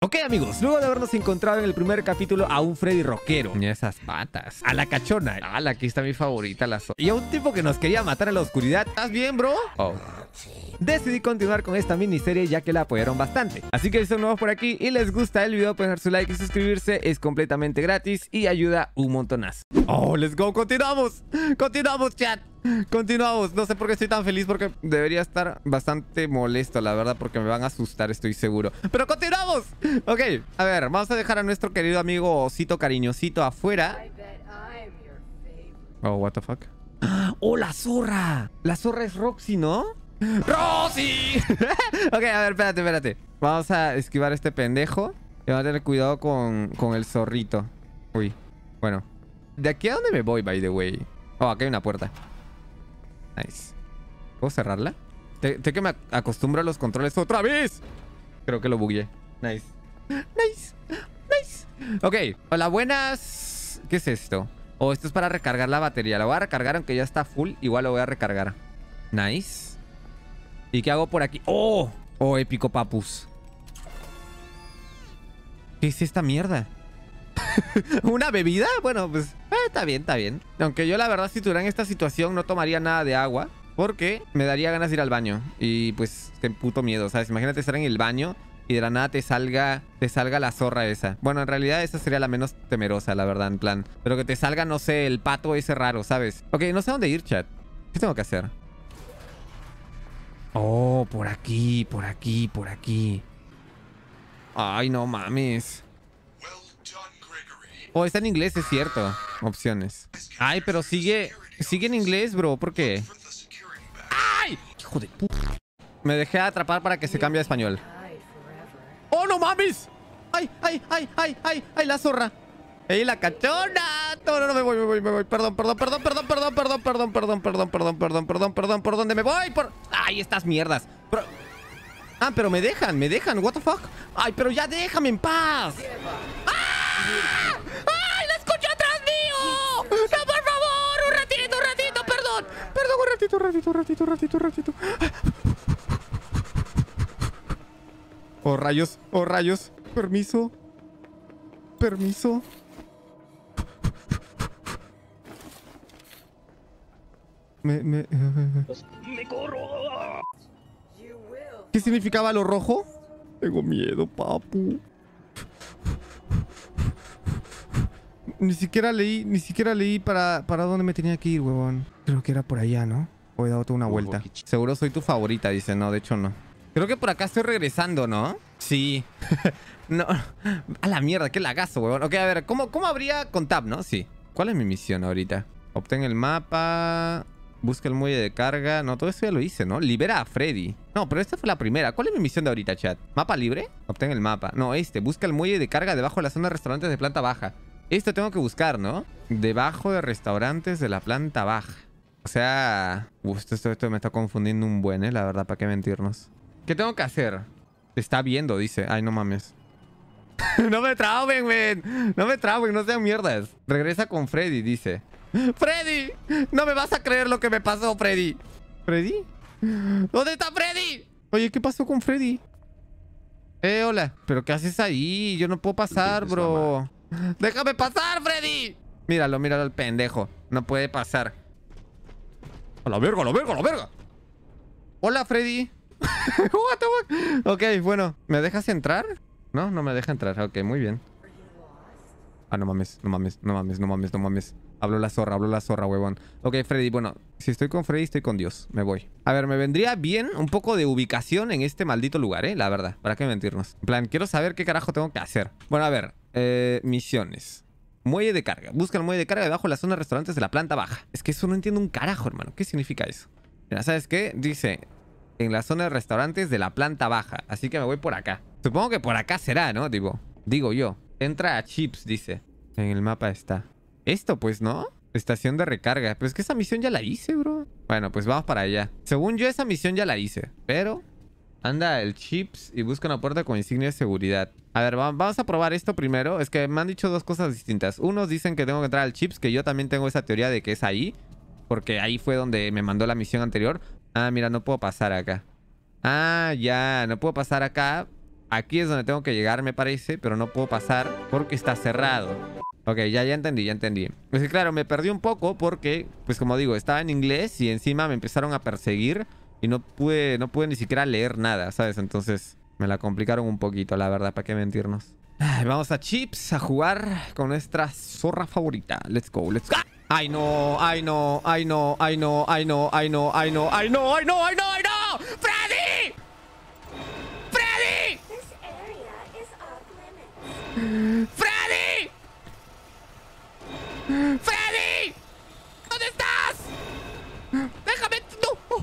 Ok, amigos, luego de habernos encontrado en el primer capítulo a un Freddy rockero, y esas patas, a la cachona, aquí está mi favorita, y a un tipo que nos quería matar en la oscuridad. ¿Estás bien, bro? Oh. Decidí continuar con esta miniserie ya que la apoyaron bastante. Así que si son nuevos por aquí y les gusta el video, pueden dejar su like y suscribirse. Es completamente gratis y ayuda un montonazo. Oh, let's go. Continuamos. Continuamos, chat. Continuamos. No sé por qué estoy tan feliz, porque debería estar bastante molesto, la verdad, porque me van a asustar, estoy seguro. Pero continuamos. Ok, a ver, vamos a dejar a nuestro querido amigo Osito Cariñosito afuera. Oh, what the fuck. Oh, la zorra. La zorra es Roxy, ¿no? ¡Rosy! Ok, a ver, espérate. Vamos a esquivar a este pendejo. Y vamos a tener cuidado con el zorrito. Uy, bueno. ¿De aquí a dónde me voy, by the way? Oh, aquí hay una puerta. Nice. ¿Puedo cerrarla? Te que me acostumbro a los controles otra vez. Creo que lo bugueé. Nice. Ok, hola, buenas. ¿Qué es esto? Oh, esto es para recargar la batería. La voy a recargar aunque ya está full. Igual lo voy a recargar. Nice. ¿Y qué hago por aquí? ¡Oh! ¡Oh, épico, papus! ¿Qué es esta mierda? ¿Una bebida? Bueno, pues está bien. Aunque yo la verdad, si estuviera en esta situación, no tomaría nada de agua, porque me daría ganas de ir al baño. Y pues, qué puto miedo, ¿sabes? Imagínate estar en el baño y de la nada te salga la zorra esa. Bueno, en realidad esa sería la menos temerosa, la verdad, en plan. Pero que te salga, no sé, el pato ese raro, ¿sabes? Ok, no sé a dónde ir, chat. ¿Qué tengo que hacer? Oh, por aquí. Ay, no mames. Oh, está en inglés, es cierto. Opciones. Ay, pero sigue en inglés, bro. ¿Por qué? ¡Ay! Hijo de puta. Me dejé atrapar para que se cambie a español. ¡Oh, no mames! ¡Ay, la zorra! ¡Ey, la cachona! No, me voy. Perdón. ¿Por dónde me voy? ¡Ay, estas mierdas! Pero me dejan. What the fuck? ¡Ay, pero ya déjame en paz! ¡Ah! ¡Ay, la escucho atrás mío! ¡No, por favor! ¡Un ratito! ¡Perdón! Un ratito. ¡Oh, rayos! Permiso. Me corro. ¿Qué significaba lo rojo? Tengo miedo, papu. Ni siquiera leí para dónde me tenía que ir, huevón. Creo que era por allá, ¿no? O he dado toda una vuelta. Seguro soy tu favorita, dice. No, de hecho no. Creo que por acá estoy regresando, ¿no? Sí. No. A la mierda, qué lagazo, huevón. Ok, a ver, ¿cómo habría con tab, no? Sí. ¿Cuál es mi misión ahorita? Obtén el mapa. Busca el muelle de carga. No, todo esto ya lo hice, ¿no? Libera a Freddy. No, pero esta fue la primera. ¿Cuál es mi misión de ahorita, chat? ¿Mapa libre? Obtén el mapa. No, busca el muelle de carga debajo de la zona de restaurantes de planta baja. Esto tengo que buscar, ¿no? Debajo de restaurantes de la planta baja. O sea... esto me está confundiendo un buen, ¿eh? La verdad, ¿para qué mentirnos? ¿Qué tengo que hacer? Te está viendo, dice. Ay, no mames. No me traumen, men. No sean mierdas. Regresa con Freddy, dice. ¡Freddy! No me vas a creer lo que me pasó, Freddy. ¿Freddy? ¿Dónde está Freddy? Oye, ¿qué pasó con Freddy? Hola. ¿Pero qué haces ahí? Yo no puedo pasar, bro. ¡Déjame pasar, Freddy! Míralo al pendejo. No puede pasar. ¡A la verga! Hola, Freddy. What the fuck? Ok, bueno. ¿Me dejas entrar? No me deja entrar. Ok, muy bien. Ah, no mames. Habló la zorra, huevón. Ok, Freddy, bueno, si estoy con Freddy, estoy con Dios. Me voy. A ver, me vendría bien un poco de ubicación en este maldito lugar, la verdad. ¿Para qué mentirnos? En plan, quiero saber qué carajo tengo que hacer. Bueno, a ver. Misiones. Muelle de carga. Busca el muelle de carga debajo de la zona de restaurantes de la planta baja. Es que eso no entiendo un carajo, hermano. ¿Qué significa eso? Mira, ¿sabes qué? Dice, en la zona de restaurantes de la planta baja. Así que me voy por acá. Supongo que por acá será, ¿no? Digo yo. Entra a Chips, dice. En el mapa está. Esto, pues, ¿no? Estación de recarga. Pero es que esa misión ya la hice, bro. Bueno, pues vamos para allá. Según yo, esa misión ya la hice. Pero... anda el Chips y busca una puerta con insignia de seguridad. A ver, vamos a probar esto primero. Es que me han dicho dos cosas distintas. Unos dicen que tengo que entrar al Chips, que yo también tengo esa teoría de que es ahí. Porque ahí fue donde me mandó la misión anterior. Ah, mira, no puedo pasar acá. Ah, ya, no puedo pasar acá. Aquí es donde tengo que llegar, me parece, pero no puedo pasar porque está cerrado. Ok, ya entendí, ya entendí. Es que claro, me perdí un poco porque, pues como digo, estaba en inglés y encima me empezaron a perseguir y no pude ni siquiera leer nada, ¿sabes? Entonces me la complicaron un poquito, la verdad, ¿para qué mentirnos? Ay, vamos a Chips a jugar con nuestra zorra favorita. Let's go, let's go. Ay, no, ay, no, ay, no, ay, no, ay, no, ay, no, ay, no, ay, no, ay, no, ay, no, ay, no. ¡Freddy! ¡Freddy! ¡Freddy! ¡Freddy! ¿Dónde estás? ¡Déjame! ¡No!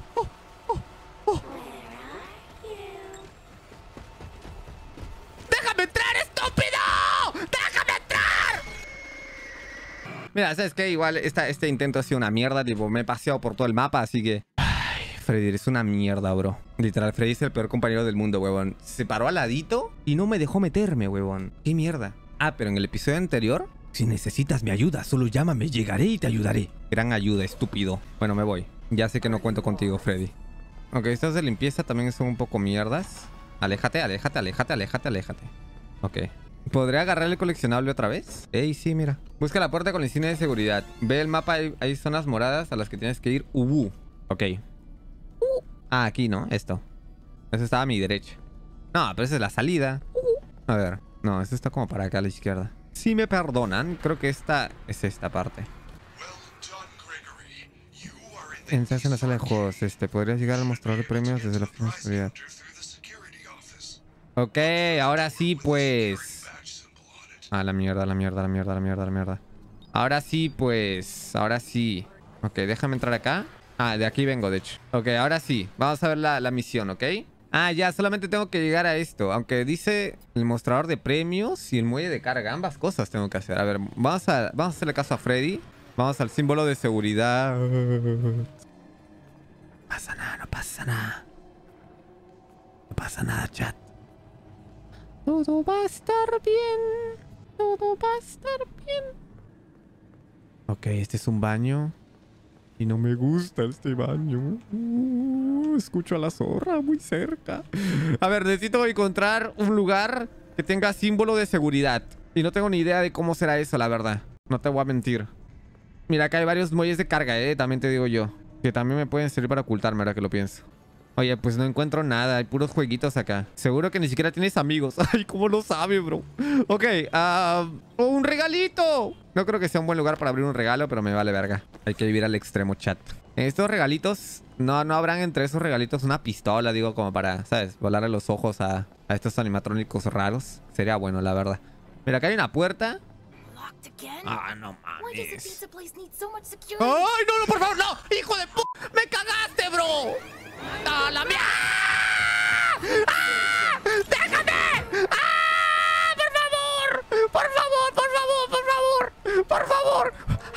¡Déjame entrar, estúpido! ¡Déjame entrar! Mira, ¿sabes qué? Igual este intento ha sido una mierda. Tipo, me he paseado por todo el mapa, así que... Ay, Freddy, eres una mierda, bro. Literal, Freddy es el peor compañero del mundo, huevón. Se paró al ladito y no me dejó meterme, huevón. ¡Qué mierda! Ah, pero en el episodio anterior... Si necesitas mi ayuda, solo llámame, llegaré y te ayudaré. Gran ayuda, estúpido. Bueno, me voy. Ya sé que no cuento contigo, Freddy. Ok, estos de limpieza también son un poco mierdas. Aléjate, aléjate, aléjate, aléjate, aléjate. Ok. ¿Podré agarrar el coleccionable otra vez? Ey, sí, mira. Busca la puerta con la insignia de seguridad. Ve el mapa, hay zonas moradas a las que tienes que ir. Ok. Ah, aquí, ¿no? Esto. Eso estaba a mi derecha. No, pero esa es la salida. A ver. No, eso está como para acá a la izquierda. Si me perdonan, creo que esta es esta parte. Entras en la sala de juegos. Podrías llegar al mostrador de premios desde la oficina de seguridad. Ok, ahora sí, pues. Ah, la mierda, la mierda, la mierda, la mierda, la mierda. Ahora sí, pues. Ahora sí. Ok, déjame entrar acá. Ah, de aquí vengo, de hecho. Ok, ahora sí. Vamos a ver la misión, ¿ok? Ah, ya, solamente tengo que llegar a esto. Aunque dice el mostrador de premios y el muelle de carga. Ambas cosas tengo que hacer. A ver, vamos a hacerle caso a Freddy. Vamos al símbolo de seguridad. No pasa nada, no pasa nada. No pasa nada, chat. Todo va a estar bien. Todo va a estar bien. Ok, este es un baño. Y no me gusta este baño. Escucho a la zorra muy cerca. A ver, necesito encontrar un lugar que tenga símbolo de seguridad. Y no tengo ni idea de cómo será eso, la verdad. No te voy a mentir. Mira, acá hay varios muelles de carga, también te digo yo. Que también me pueden servir para ocultarme, ahora que lo pienso. Oye, pues no encuentro nada. Hay puros jueguitos acá. Seguro que ni siquiera tienes amigos. Ay, ¿cómo lo sabe, bro? Ok, ¡un regalito! No creo que sea un buen lugar para abrir un regalo, pero me vale verga. Hay que vivir al extremo, chat. En estos regalitos, no habrán entre esos regalitos una pistola, digo, como para, ¿sabes? Volarle los ojos a estos animatrónicos raros. Sería bueno, la verdad. Mira, acá hay una puerta. Ah, no mames. ¡Ay, no, por favor, no! ¡Hijo de p***! ¡Me cagaste, bro! ¡Ah, la mierda! ¡Ah! ¡Déjame! ¡Ah! ¡Por favor! ¡Por favor, por favor, por favor! ¡Por favor!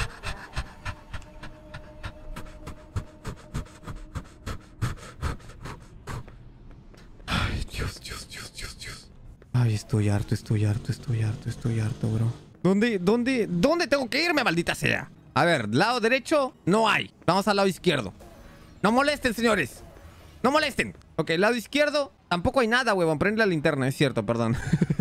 Ay, Dios, Dios, Dios, Dios, Dios. Ay, estoy harto, bro. ¿Dónde tengo que irme, maldita sea? A ver, lado derecho no hay. Vamos al lado izquierdo. No molesten, señores. No molesten. Ok, lado izquierdo tampoco hay nada, huevón. Prende la linterna, es cierto, perdón.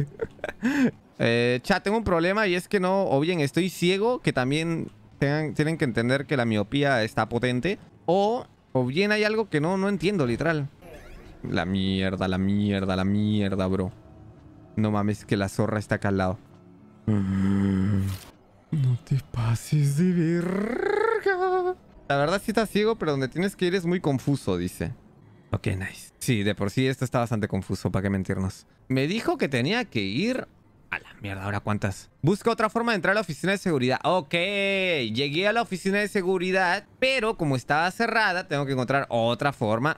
Chat, tengo un problema y es que no... O bien estoy ciego, que también tienen que entender que la miopía está potente. O bien hay algo que no entiendo, literal. La mierda, la mierda, la mierda, bro. No mames, que la zorra está acá al lado. No te pases de verga. La verdad sí está ciego, pero donde tienes que ir es muy confuso, dice. Ok, nice. Sí, de por sí esto está bastante confuso, ¿para qué mentirnos? Me dijo que tenía que ir... A la mierda, ¿ahora cuántas? Busca otra forma de entrar a la oficina de seguridad. Ok, llegué a la oficina de seguridad, pero como estaba cerrada, tengo que encontrar otra forma.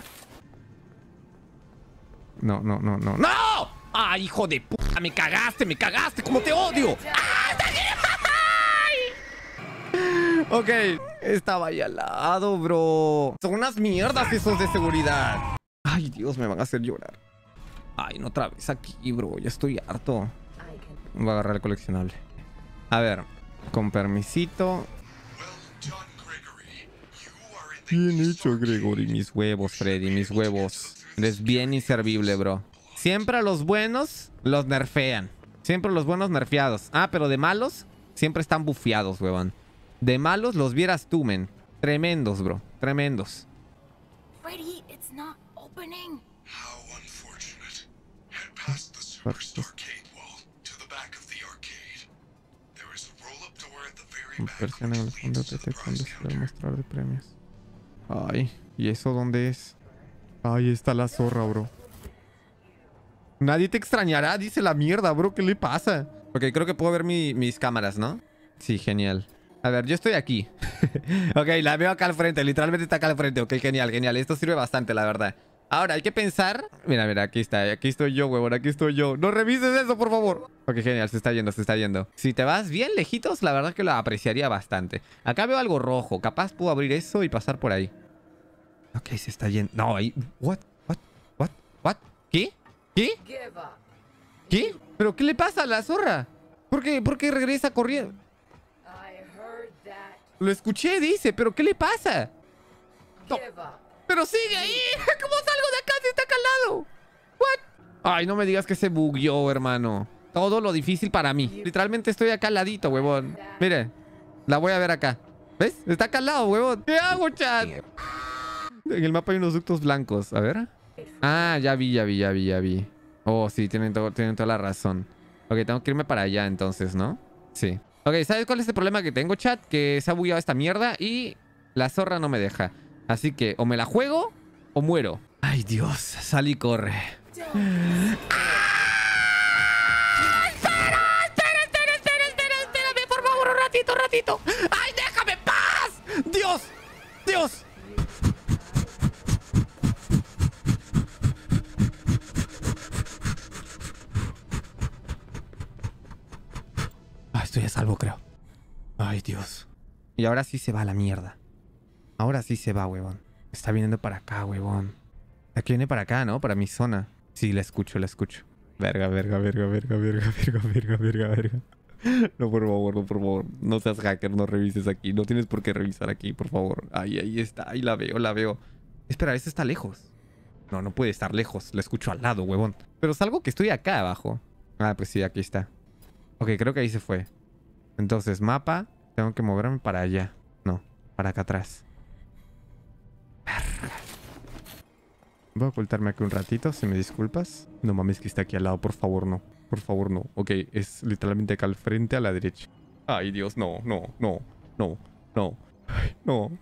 No. ¡No! ¡Ah, hijo de puta! ¡Me cagaste! ¡Cómo te odio! ¡Ah, está aquí! Ok, estaba ahí al lado, bro. Son unas mierdas esos de seguridad. Ay, Dios, me van a hacer llorar. Ay, no otra vez aquí, bro. Ya estoy harto. Voy a agarrar el coleccionable. A ver, con permisito. Bien hecho, Gregory. Mis huevos, Freddy, mis huevos. Eres bien inservible, bro. Siempre a los buenos los nerfean. Siempre los buenos nerfeados. Ah, pero de malos siempre están bufeados, huevón. De malos los vieras tú, men. Tremendos, bro. Tremendos. Freddy, it's not opening. How unfortunate. Head past the superstar arcade wall to the back of the arcade. There is a roll-up door at the very back Persiana en el which fondo leads to te the cuando prize se va a counter. mostrar de premios. Ay, ¿y eso dónde es? Ahí está la zorra, bro. Nadie te extrañará, dice la mierda, bro. ¿Qué le pasa? Ok, creo que puedo ver mis cámaras, ¿no? Sí, genial. A ver, yo estoy aquí. Ok, la veo acá al frente. Literalmente está acá al frente. Ok, genial, genial. Esto sirve bastante, la verdad. Ahora, hay que pensar... Mira, mira, aquí está. Aquí estoy yo, huevón. Aquí estoy yo. No revises eso, por favor. Ok, genial. Se está yendo, se está yendo. Si te vas bien lejitos, la verdad que lo apreciaría bastante. Acá veo algo rojo. Capaz puedo abrir eso y pasar por ahí. Ok, se está yendo. No, ahí... What? ¿Qué? ¿Qué? ¿Qué? ¿Pero qué le pasa a la zorra? ¿Por qué regresa corriendo? Lo escuché, dice, pero ¿qué le pasa? No. Pero sigue ahí. ¿Cómo salgo de acá si está acá al lado? What? Ay, no me digas que se bugueó, hermano. Todo lo difícil para mí. Literalmente estoy acá al ladito, huevón. Mire, la voy a ver acá. ¿Ves? Está acá al lado, huevón. ¿Qué hago, chat? En el mapa hay unos ductos blancos. A ver. Ah, ya vi. Oh, sí, tienen toda la razón. Ok, tengo que irme para allá entonces, ¿no? Sí. Ok, ¿sabes cuál es el problema que tengo, chat? Que se ha bugueado esta mierda y la zorra no me deja. Así que o me la juego o muero. Ay, Dios. Sal y corre. ¡Ah! ¡Espérame, por favor! Un ratito. ¡Ay, déjame en paz! ¡Dios! Estoy a salvo, creo. Ay, Dios. Y ahora sí se va a la mierda. Ahora sí se va, huevón. Está viniendo para acá, huevón. Aquí viene para acá, ¿no? Para mi zona. Sí, la escucho. Verga. No, por favor. No seas hacker, no revises aquí. No tienes por qué revisar aquí, por favor. Ahí está. Ahí la veo. Espera, esta está lejos. No puede estar lejos. La escucho al lado, huevón. Pero salgo que estoy acá abajo. Ah, pues sí, aquí está. Ok, creo que ahí se fue. Entonces, mapa. Tengo que moverme para allá. No, para acá atrás. Verga. Voy a ocultarme aquí un ratito, si me disculpas. No mames que está aquí al lado, por favor, no. Por favor, no. Ok, es literalmente acá al frente a la derecha. Ay, Dios, no. Ay,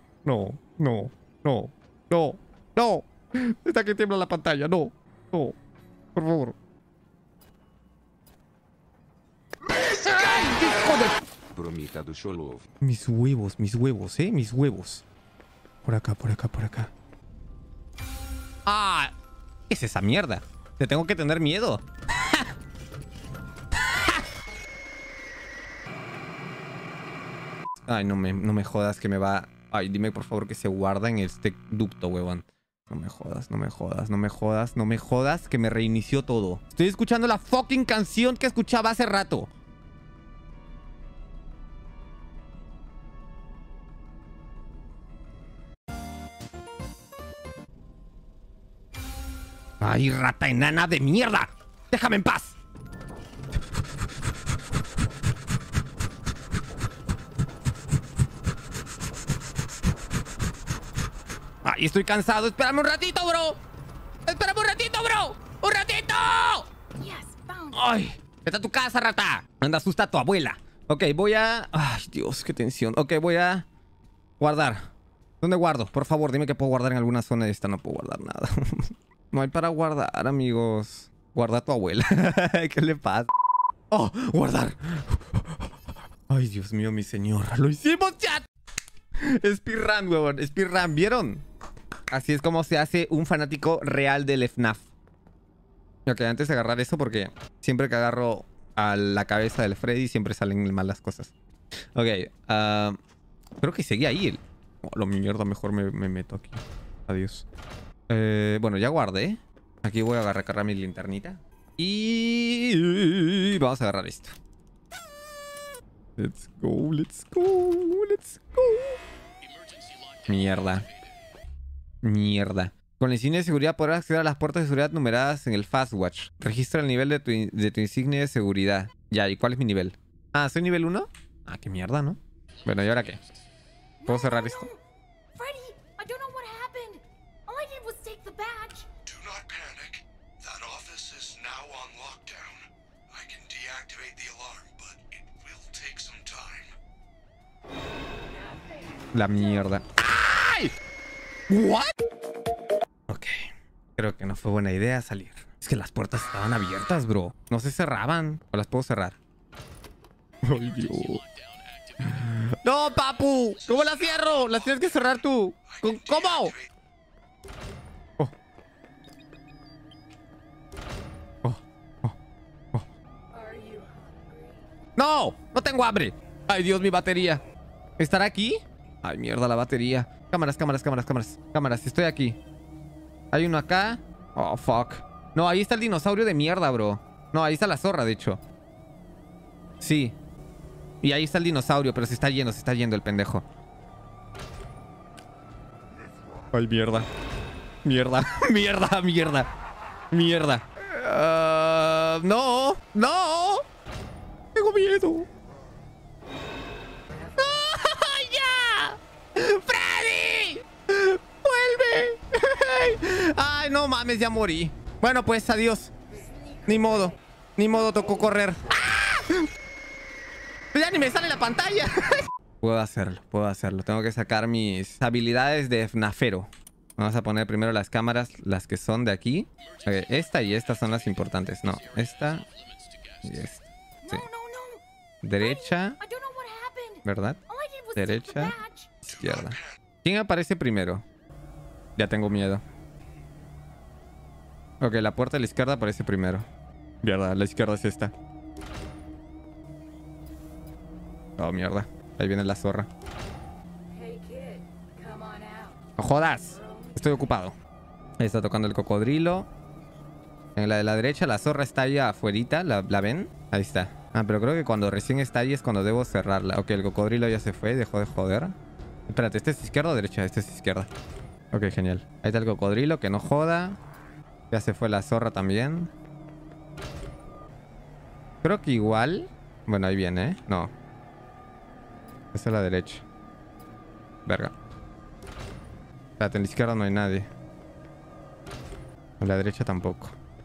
no. Está que tiembla la pantalla, no. Por favor. ¡Hijo de... Promita do Cholov. Mis huevos, mis huevos. Por acá. ¡Ah! ¿Qué es esa mierda? Te tengo que tener miedo. Ay, no me jodas que me va... Ay, dime por favor que se guarda en este ducto, huevón. No me jodas que me reinició todo. Estoy escuchando la fucking canción que escuchaba hace rato. ¡Ay, rata enana de mierda! ¡Déjame en paz! ¡Ay, estoy cansado! ¡Espérame un ratito, bro! ¡Un ratito! ¡Ay! ¡Vete a tu casa, rata! Anda, asusta a tu abuela. Ok, voy a... ¡Ay, Dios, qué tensión! Ok, voy a... guardar. ¿Dónde guardo? Por favor, dime que puedo guardar en alguna zona de esta. No puedo guardar nada. No hay para guardar, amigos. Guarda a tu abuela. ¿Qué le pasa? ¡Oh! ¡Guardar! ¡Ay, Dios mío, mi señor! ¡Lo hicimos, chat! Speedrun, huevón. Speedrun, ¿vieron? Así es como se hace un fanático real del FNAF. Ok, antes de agarrar eso, porque siempre que agarro a la cabeza del Freddy, siempre salen mal las cosas. Ok, creo que seguía ahí. Oh, lo mierda, mejor me meto aquí. Adiós. Bueno, ya guardé. Aquí voy a recargar mi linternita. Y vamos a agarrar esto. Let's go. Mierda. Con la insignia de seguridad podrás acceder a las puertas de seguridad numeradas en el Fastwatch. Registra el nivel de tu insignia de seguridad. Ya, ¿y cuál es mi nivel? Ah, ¿soy nivel 1? Ah, qué mierda, ¿no? Bueno, ¿y ahora qué? ¿Puedo cerrar esto? Freddy, I don't know what happened. All I did was take the badge. Do not panic. That office is now on lockdown. I can deactivate the alarm, but it will take some time. La mierda. ¡Ay! ¿What? Ok. Creo que no fue buena idea salir. Es que las puertas estaban abiertas, bro. No se cerraban. ¿O las puedo cerrar? ¡Ay, Dios! ¡No, papu! ¿Cómo las cierro? Las tienes que cerrar tú. ¿Cómo? Oh. Oh. Oh. Oh. ¡No! ¡No tengo hambre! ¡Ay, Dios, mi batería! ¿Estará aquí? ¡Ay, mierda, la batería! Cámaras, cámaras, cámaras, cámaras. Cámaras, estoy aquí. Hay uno acá. Oh, fuck. No, ahí está el dinosaurio de mierda, bro. No, ahí está la zorra, de hecho. Sí. Y ahí está el dinosaurio, pero se está yendo el pendejo. Ay, mierda. Mierda, mierda, mierda. Mierda. No, no. Tengo miedo. ¡Ya! ¡Freddy! ¡Vuelve! Ay, no mames, ya morí. Bueno, pues, adiós. Ni modo. Ni modo, tocó correr. ¡Ah! Ya ni me sale la pantalla. Puedo hacerlo. Tengo que sacar mis habilidades de FNAFero. Vamos a poner primero las cámaras, las que son de aquí. Okay, esta y esta son las importantes. No, esta y esta. Sí. Derecha. ¿Verdad? Derecha. Izquierda. ¿Quién aparece primero? Ya tengo miedo. Ok, la puerta de la izquierda aparece primero. Mierda, la izquierda es esta. Oh, mierda. Ahí viene la zorra. ¡No jodas! Estoy ocupado. Ahí está tocando el cocodrilo. En la de la derecha, la zorra está ahí afuerita. ¿La ven? Ahí está. Ah, pero creo que cuando recién está ahí es cuando debo cerrarla. Ok, el cocodrilo ya se fue. Dejó de joder. Espérate, ¿este es izquierda o derecha? Este es izquierda. Ok, genial. Ahí está el cocodrilo, que no joda. Ya se fue la zorra también. Creo que igual... Bueno, ahí viene, ¿eh? No. Esta es la derecha. Verga. Espérate, en la izquierda no hay nadie. En la derecha tampoco.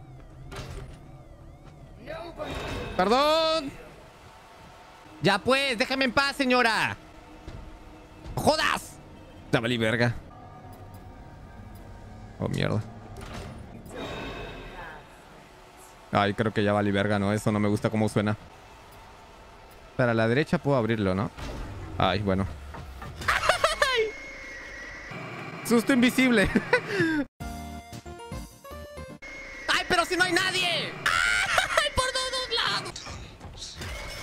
¡Perdón! ¡Ya pues! ¡Déjame en paz, señora! ¡Jodas! Ya valí verga. Oh, mierda. Ay, creo que ya valí verga, ¿no? Eso no me gusta cómo suena. Para la derecha puedo abrirlo, ¿no? Ay, bueno. ¡Ay! ¡Susto invisible! ¡Ay, pero si no hay nadie! ¡Ay, por todos lados!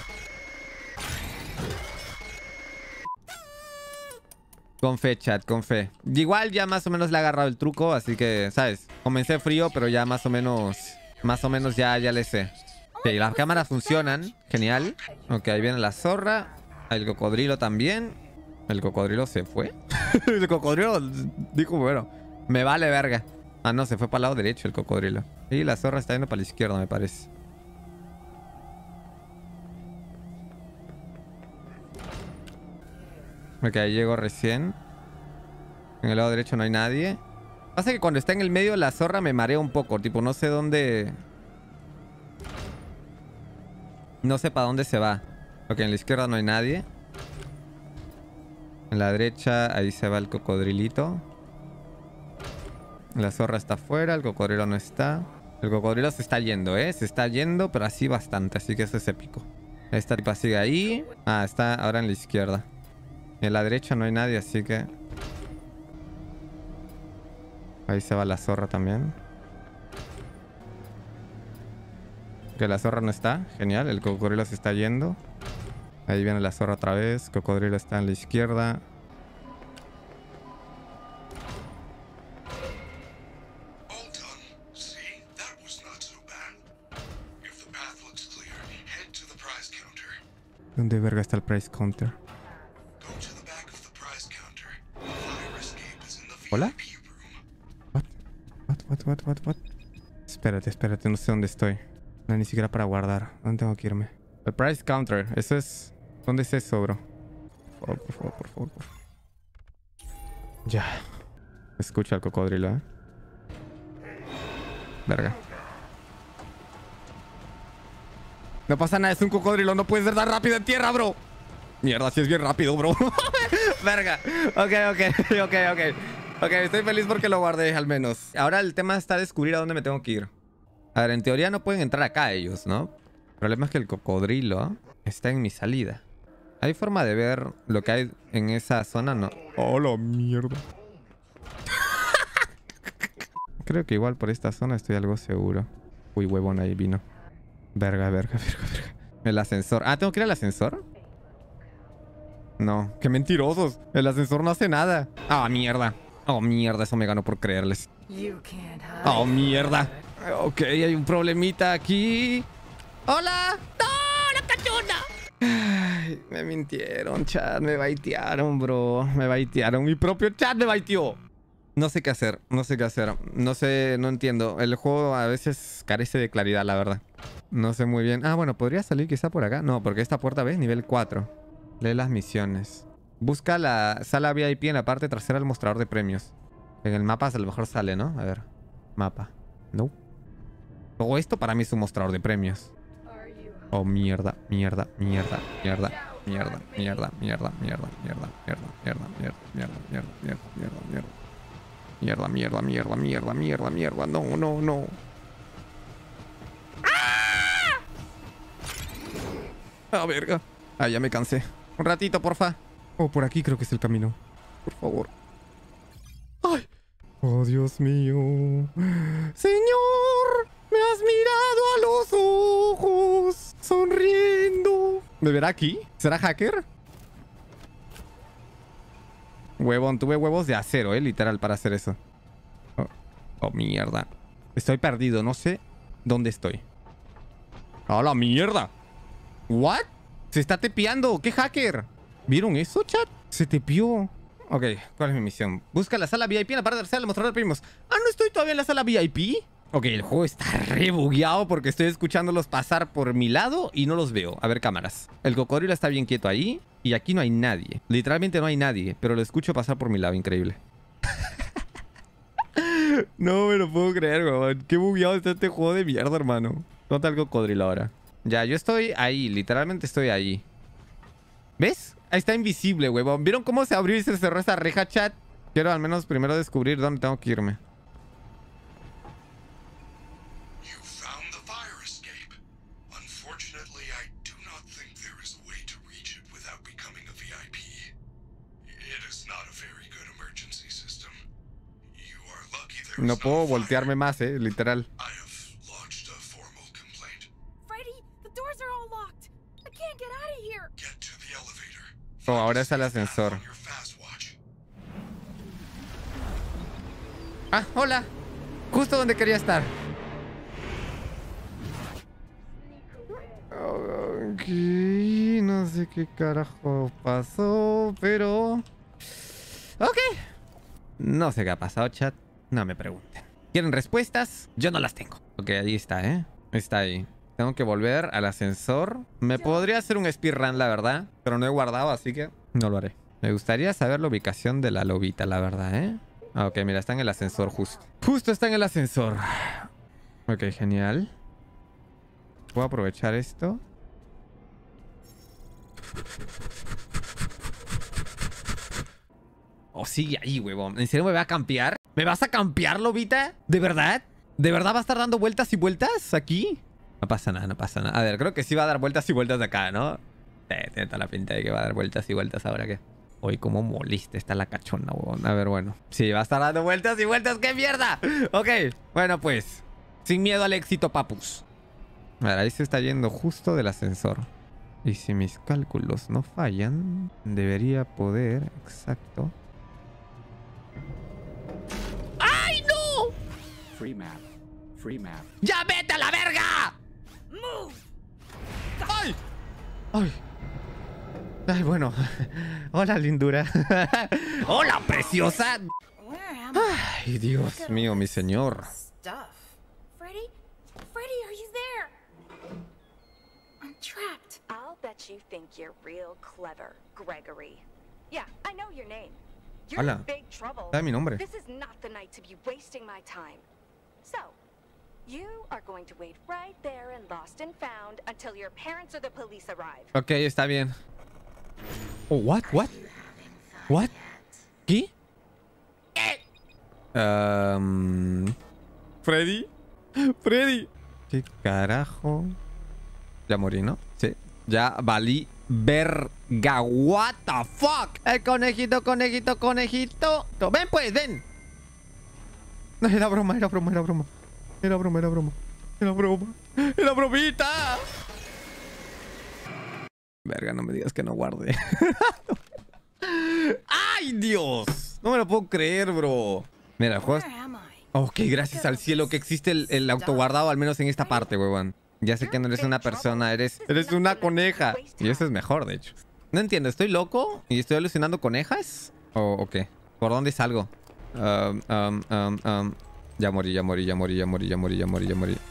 Con fe, chat, con fe. Igual ya más o menos le he agarrado el truco, así que, ¿sabes? Comencé frío, pero ya más o menos ya le sé. Ok, las cámaras funcionan. Genial. Ok, ahí viene la zorra. El cocodrilo también. ¿El cocodrilo se fue? El cocodrilo dijo, bueno, me vale verga. Ah, no, se fue para el lado derecho el cocodrilo. Y la zorra está yendo para la izquierda, me parece. Ok, ahí llego recién. En el lado derecho no hay nadie. Pasa que cuando está en el medio la zorra me marea un poco. Tipo, no sé dónde... No sé para dónde se va. Ok, en la izquierda no hay nadie. En la derecha, ahí se va el cocodrilito. La zorra está afuera, el cocodrilo no está. El cocodrilo se está yendo, ¿eh? Se está yendo, pero así bastante, así que eso es épico. Esta tipa sigue ahí. Ah, está ahora en la izquierda. En la derecha no hay nadie, así que... Ahí se va la zorra también. Que la zorra no está. Genial. El cocodrilo se está yendo. Ahí viene la zorra otra vez. Cocodrilo está en la izquierda. All done. See, that was not so bad. If the path looks clear, head to the prize counter. ¿Dónde verga está el price counter? Go to the back of the prize counter. The fire escape is in the ¿Hola? VIP room. What? What? Espérate, no sé dónde estoy. No, ni siquiera para guardar. ¿Dónde tengo que irme? El price counter. Eso es... ¿Dónde es eso, bro? Por favor. Ya. Escucha al cocodrilo, ¿eh? Verga. No pasa nada, es un cocodrilo. No puedes ser tan rápido en tierra, bro. Mierda, sí es bien rápido, bro. Verga. Ok, estoy feliz porque lo guardé, al menos. Ahora el tema está descubrir a dónde me tengo que ir. A ver, en teoría no pueden entrar acá ellos, ¿no? El problema es que el cocodrilo está en mi salida. ¿Hay forma de ver lo que hay en esa zona? No. ¡Oh, la mierda! Creo que igual por esta zona estoy algo seguro. Uy, huevón, ahí vino. Verga. El ascensor. Ah, ¿tengo que ir al ascensor? No. ¡Qué mentirosos! El ascensor no hace nada. ¡Ah, mierda! ¡Oh, mierda! Eso me ganó por creerles. ¡Oh, mierda! Ok, hay un problemita aquí. ¡Hola! ¡No! ¡La cachona! Ay, me mintieron, chat. Me baitearon, bro. Me baitearon. Mi propio chat me baiteó. No sé qué hacer. No sé, no entiendo. El juego a veces carece de claridad, la verdad. No sé muy bien. Ah, bueno, podría salir quizá por acá. No, porque esta puerta, ¿ves? Nivel 4. Lee las misiones. Busca la sala VIP en la parte trasera del mostrador de premios. En el mapa a lo mejor sale, ¿no? A ver. Mapa. No. Todo esto para mí es un mostrador de premios. Oh, mierda. No. Ah, verga. Ah, ya me cansé. Un ratito, porfa. Oh, por aquí creo que es el camino. Por favor. ¡Ay! Oh, Dios mío. Señor, me has mirado a los ojos, sonriendo. ¿Me verá aquí? ¿Será hacker? Huevón, tuve huevos de acero, literal, para hacer eso. Oh, mierda. Estoy perdido, no sé dónde estoy. ¡A la mierda! ¿What? Se está tepeando. ¿Qué hacker? ¿Vieron eso, chat? Se tepió. Ok, ¿cuál es mi misión? Busca la sala VIP en la parte tercera del mostrador de primos. Ah, ¿no estoy todavía en la sala VIP? Ok, el juego está re bugueado porque estoy escuchándolos pasar por mi lado y no los veo. A ver, cámaras. El cocodrilo está bien quieto ahí y aquí no hay nadie. Literalmente no hay nadie, pero lo escucho pasar por mi lado. Increíble. No me lo puedo creer, weón. Qué bugueado está este juego de mierda, hermano. ¿Dónde está el cocodrilo ahora? Ya, yo estoy ahí. Literalmente estoy ahí. ¿Ves? Ahí está invisible, huevón. ¿Vieron cómo se abrió y se cerró esa reja, chat? Quiero al menos primero descubrir dónde tengo que irme. You found the fire escape. Unfortunately, I do not think there is a way to reach it without becoming a VIP. It is not a very good emergency system. You are lucky there is No puedo fire. voltearme más, literal. I have lodged a formal complaint. Freddy, the doors are all locked. I can't get out of here. Get to the elevator. Oh, ahora es el ascensor. On your fast watch. Ah, hola. Justo donde quería estar. Ok, no sé qué carajo pasó, pero... Ok. No sé qué ha pasado, chat. No me pregunten. ¿Quieren respuestas? Yo no las tengo. Ok, ahí está, Está ahí. Tengo que volver al ascensor. Me podría hacer un speedrun, la verdad. Pero no he guardado, así que no lo haré. Me gustaría saber la ubicación de la lobita, la verdad, Ah, ok, mira, está en el ascensor justo. Justo está en el ascensor. Ok, genial. Puedo aprovechar esto. Oh, sigue ahí, huevón. ¿En serio me va a campear? ¿Me vas a campear, lobita? ¿De verdad? ¿De verdad va a estar dando vueltas y vueltas aquí? No pasa nada, no pasa nada. A ver, creo que sí va a dar vueltas y vueltas de acá, ¿no? Tiene toda la pinta de que va a dar vueltas y vueltas ahora que... Uy, cómo molesta está la cachona, huevón. A ver, bueno. Sí, va a estar dando vueltas y vueltas. ¡Qué mierda! Ok, bueno, pues. Sin miedo al éxito, papus. A ver, ahí se está yendo justo del ascensor. Y si mis cálculos no fallan, debería poder... Exacto. ¡Ay, no! Free map. ¡Ya vete a la verga! Move. ¡Ay! ¡Ay! Ay, bueno. Hola, lindura. Hola, preciosa. Where am Ay, Dios mío, mi señor. Stuff. Freddy? Freddy, are you there? I'm trapped. I'll bet you think you're real clever, Gregory. Yeah, I know your name. You're Hola. in big trouble. Sabe mi nombre. This is not the night to be wasting my time. So, you are going to wait right there and lost and found until your parents or the police arrive. Ok, está bien. Oh, what? What? What? ¿Qué? Freddy. Freddy. ¿Qué carajo? Ya morí, ¿no? Sí. Ya valí verga. What the fuck? Conejito, conejito, conejito. Ven pues, ven. No, era broma, era broma, era broma. Era broma, era broma. Era broma. Era bromita. Verga, no me digas que no guarde. ¡Ay, Dios! No me lo puedo creer, bro. Mira, el juego es... Where am I? Ok, gracias al cielo que existe el autoguardado, al menos en esta parte, huevón. Ya sé que no eres una persona, eres una coneja. Y eso es mejor, de hecho. No entiendo, ¿estoy loco? ¿Y estoy alucinando conejas? ¿O qué? ¿Por dónde salgo? Ya morí, ya morí, ya morí, ya morí, ya morí, ya morí, ya morí.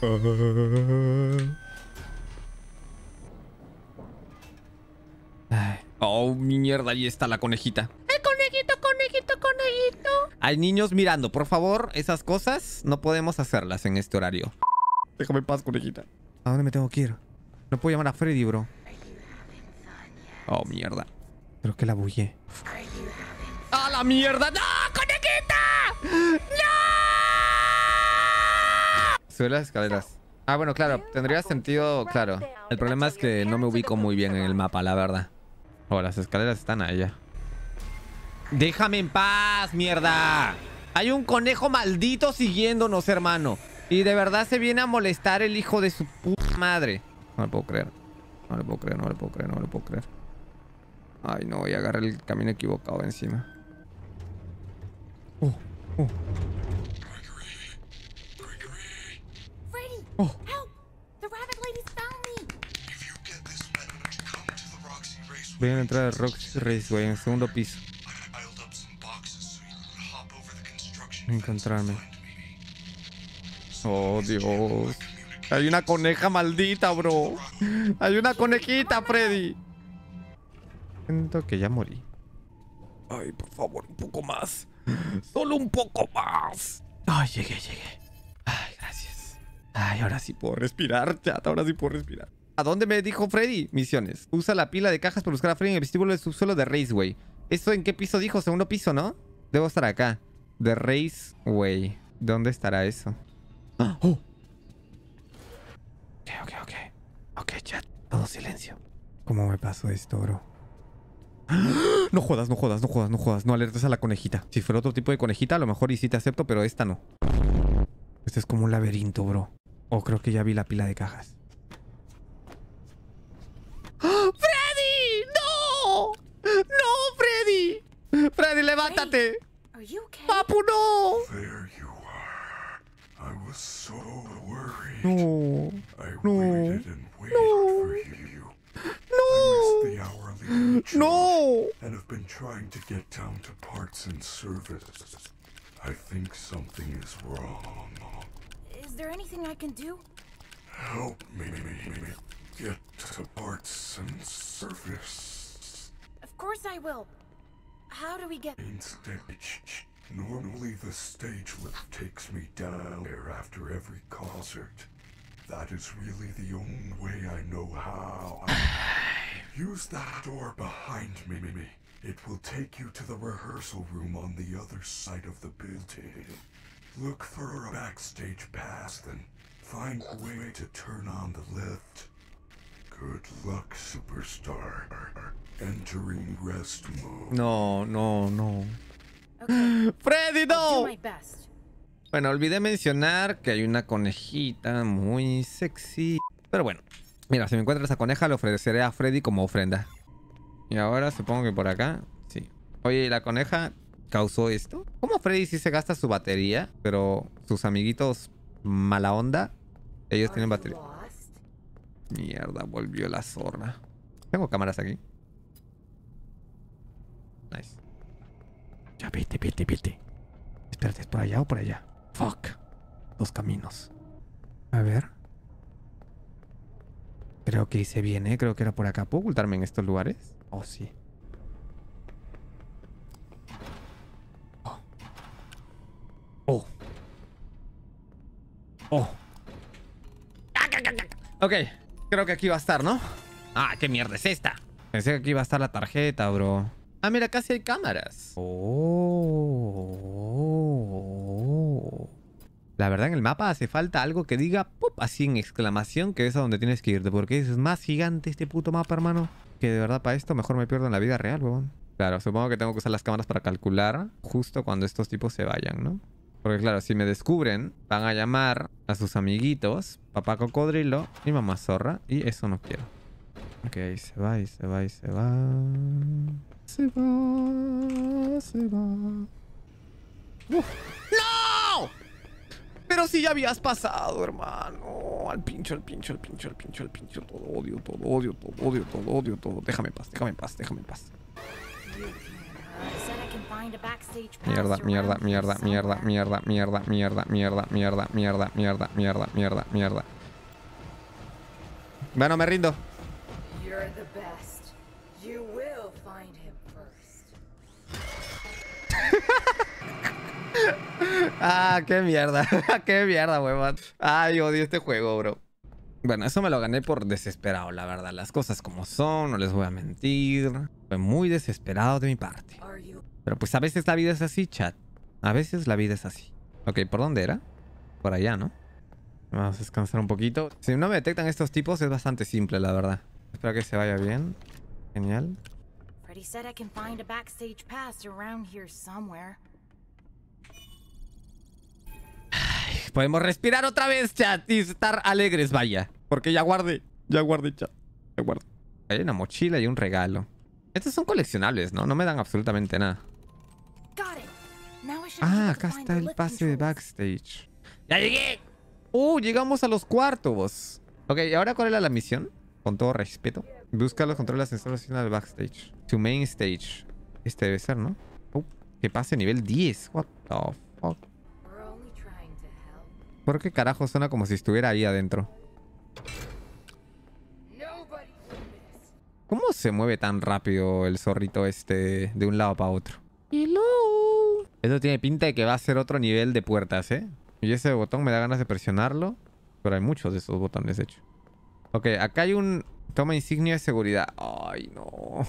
Ay. Oh, mierda, ahí está la conejita. Conejito, conejito, conejito. Hay niños mirando, por favor, esas cosas no podemos hacerlas en este horario. Déjame en paz, conejita. ¿A dónde me tengo que ir? No puedo llamar a Freddy, bro. Oh, mierda. Creo que la bullé. ¡A la mierda! ¡No, conejita! ¡No! Sube las escaleras. Ah, bueno, claro, tendría sentido, claro. El problema es que no me ubico muy bien en el mapa, la verdad. Oh, las escaleras están allá. ¡Déjame en paz, mierda! Hay un conejo maldito siguiéndonos, hermano. Y de verdad se viene a molestar el hijo de su puta madre. No lo puedo creer. No lo puedo creer, no lo puedo creer, no lo puedo creer. Ay, no, voy a agarrar el camino equivocado encima. Freddy! Oh. Help! The rabbit ladies found me! If you get this message, come to the Roxy Raceway. Voy a entrar al Roxy Raceway en el segundo piso. I piled up some boxes so you could hop over the construction Encontrarme. fence and find me. Oh, Dios. Hay una coneja maldita, bro. Hay una conejita, Freddy. Siento que ya morí. Ay, por favor, un poco más. Solo un poco más. Ay, llegué. Ay, gracias. Ay, ahora sí puedo respirar, chat. Ahora sí puedo respirar. ¿A dónde me dijo Freddy? Misiones. Usa la pila de cajas para buscar a Freddy en el vestíbulo del subsuelo de Raceway. ¿Esto en qué piso dijo? Segundo piso, ¿no? Debo estar acá. The Raceway. ¿Dónde estará eso? ¡Ah! ¡Oh! Ok. Ok, chat. Todo silencio. ¿Cómo me pasó esto, bro? No jodas. No alertes a la conejita. Si fuera otro tipo de conejita, a lo mejor y sí te acepto, pero esta no. Este es como un laberinto, bro. Oh, creo que ya vi la pila de cajas. ¡Oh! ¡Freddy! ¡No! ¡No, Freddy! ¡Freddy, levántate! Are you okay? ¡Papu, no! There you are. I was so worried. No. I No. waited and waited for you. I missed the hourly recharge No. and have been trying to get down to parts and service. I think something is wrong. Is there anything I can do? Help me get to parts and service. Of course I will. How do we get... Main stage. Normally the stage lift takes me down there after every concert. That is really the only way I know how. Use that door behind me. It will take you to the rehearsal room on the other side of the building. Look for a backstage pass, then find a way to turn on the lift. Good luck, superstar. Entering rest mode. No. Okay, ¡Freddy, I'll do no! my best. Bueno, olvidé mencionar que hay una conejita muy sexy. Pero bueno, mira, si me encuentro esa coneja, le ofreceré a Freddy como ofrenda. Y ahora supongo que por acá, sí. Oye, ¿la coneja causó esto? ¿Cómo Freddy sí se gasta su batería? Pero sus amiguitos mala onda, ellos tienen batería. Mierda, volvió la zorra. Tengo cámaras aquí. Nice. Ya, vete. Espérate, ¿es por allá o por allá? Fuck. Dos caminos. A ver. Creo que hice bien, ¿eh? Creo que era por acá. ¿Puedo ocultarme en estos lugares? Oh, sí. Oh. Oh. Oh. Ok. Creo que aquí va a estar, ¿no? Ah, ¿qué mierda es esta? Pensé que aquí iba a estar la tarjeta, bro. Ah, mira, casi hay cámaras. Oh. La verdad, en el mapa hace falta algo que diga ¡pup! Así en exclamación, que es a donde tienes que irte. Porque es más gigante este puto mapa, hermano. Que de verdad para esto mejor me pierdo en la vida real, weón. Claro, supongo que tengo que usar las cámaras para calcular justo cuando estos tipos se vayan, ¿no? Porque claro, si me descubren, van a llamar a sus amiguitos, papá cocodrilo y mamá zorra. Y eso no quiero. Ok, ahí se va, y se va, y se va. Se va, se va. ¡Uf! ¡No! Pero si ya habías pasado, hermano. Al pincho, al pincho, al pincho, al pincho, al pincho. Todo odio, todo odio, todo odio, todo odio, todo. Déjame en paz, déjame en paz, déjame en paz. Mierda, mierda, mierda, mierda, mierda, mierda, mierda, mierda, mierda, mierda, mierda, mierda, mierda, mierda. Bueno, me rindo. You're the best. You will find him first. Ah, qué mierda. Qué mierda, huevón. Ay, odio este juego, bro. Bueno, eso me lo gané por desesperado, la verdad. Las cosas como son, no les voy a mentir. Fue muy desesperado de mi parte. Pero pues a veces la vida es así, chat. A veces la vida es así. Ok, ¿por dónde era? Por allá, ¿no? Vamos a descansar un poquito. Si no me detectan estos tipos es bastante simple, la verdad. Espero que se vaya bien. Genial. Freddy said I can find a backstage pass around here somewhere. Podemos respirar otra vez, chat, y estar alegres, vaya. Porque ya guardé, chat. Ya guardé. Hay una mochila y un regalo. Estos son coleccionables, ¿no? No me dan absolutamente nada. Ah, acá está el pase de backstage. ¡Ya llegué! Llegamos a los cuartos. Ok, ¿y ahora cuál era la misión? Con todo respeto. Busca los controles de instalación del backstage. To main stage. Este debe ser, ¿no? Que pase nivel 10. What the fuck. ¿Por qué carajo suena como si estuviera ahí adentro? ¿Cómo se mueve tan rápido el zorrito este de un lado para otro? Hello. Esto tiene pinta de que va a ser otro nivel de puertas, ¿eh? Y ese botón me da ganas de presionarlo. Pero hay muchos de esos botones, de hecho. Ok, acá hay un... Toma insignia de seguridad. Ay, no.